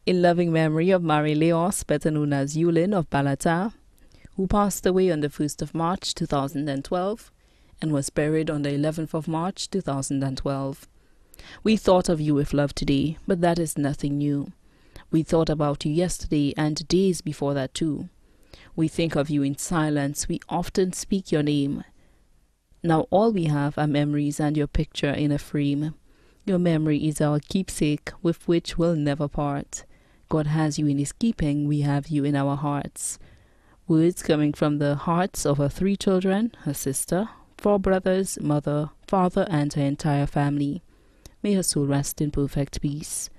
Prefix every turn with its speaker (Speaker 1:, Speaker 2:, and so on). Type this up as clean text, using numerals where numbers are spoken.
Speaker 1: In loving memory of Marie Leos, better known as Yulin of Balata, who passed away on the 1st of March 2012 and was buried on the 11th of March 2012. We thought of you with love today, but that is nothing new. We thought about you yesterday and days before that too. We think of you in silence. We often speak your name. Now all we have are memories and your picture in a frame. Your memory is our keepsake with which we'll never part. God has you in his keeping. We have you in our hearts. Words coming from the hearts of her 3 children, her sister, 4 brothers, mother, father, and her entire family. May her soul rest in perfect peace.